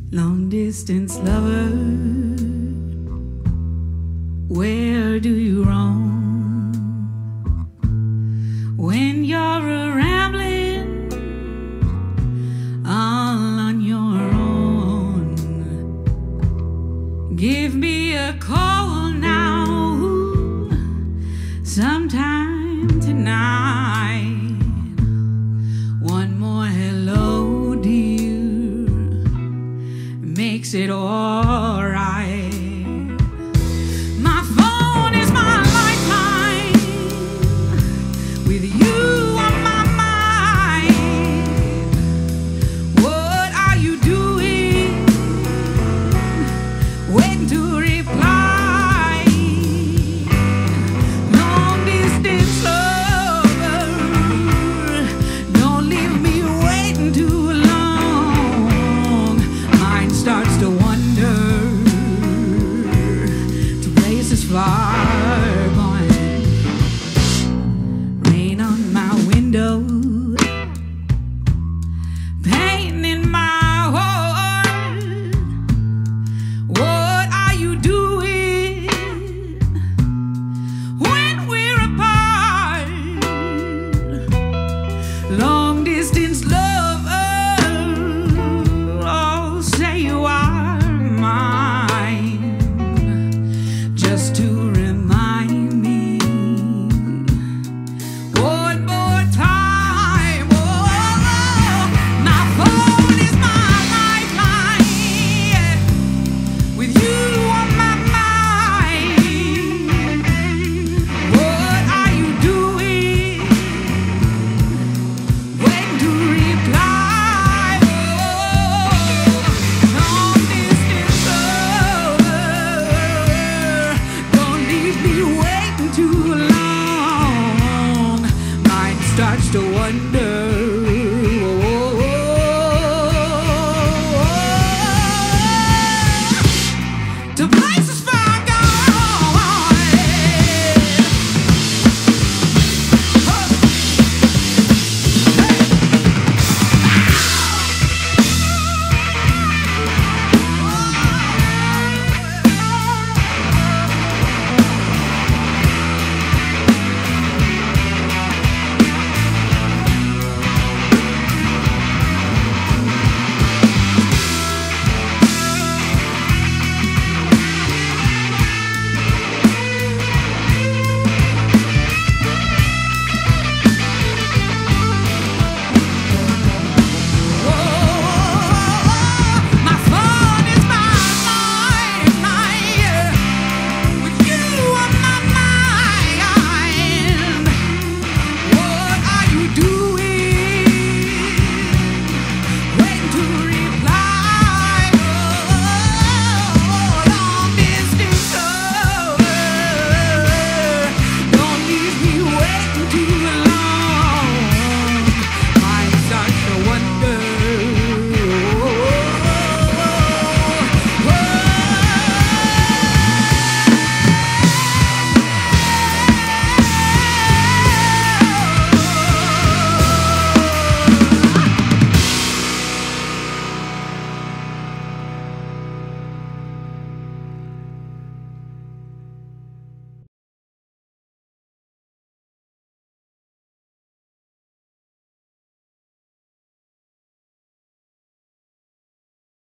Long distance lover, where do you roam when you're a rambling all on your own? Give me a call now, sometime tonight. One more hello, dear, makes it alright. My phone is my lifeline, with you on my mind. What are you doing? Waiting to reply. Long distance lover, don't leave me waiting too long. Mind starts to wander to places far gone. Rain on my window, pain in my heart. What are you doing when we're apart? Long distance lover, oh, say you are mine, just to remind me one more time. Oh, my phone is my lifeline, with you on my mind. What are you doing? Waiting to reply. Oh, long distance lover, don't leave me waiting too long. Mind starts to wonder